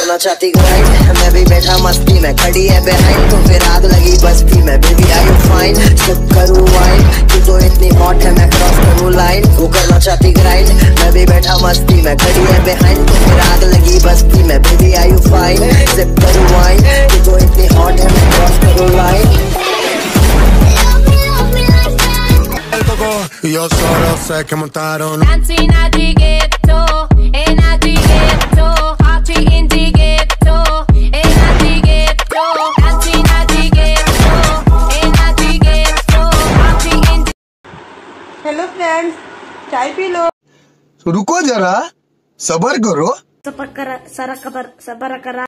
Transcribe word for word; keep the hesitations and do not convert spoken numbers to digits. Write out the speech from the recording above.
करना चाहती ग्राइंड, मैं भी बैठा मस्ती में, खड़ी है बेहाइंड तो फिर आग लगी बस्ती में। Baby I you fine, sip करूँ वाइन, तू तो इतनी हॉट है मैं क्रॉस करूँ लाइन। वो करना चाहती ग्राइंड, मैं भी बैठा मस्ती में, खड़ी है बेहाइंड तो फिर आग लगी बस्ती में। Baby I you fine, sip करूँ वाइन, तू तो इतनी हॉट है मैं क्रॉस करूँ line. Yo solo sé que montaron Dancing at the ghetto, in at the ghetto, party in the ghetto, in at the ghetto, dancing at the ghetto, in at the ghetto, party in the... hello friends, चाय पी लो। रुको जरा, सबर करो। सबर करा, सरा कबर, सबर करा।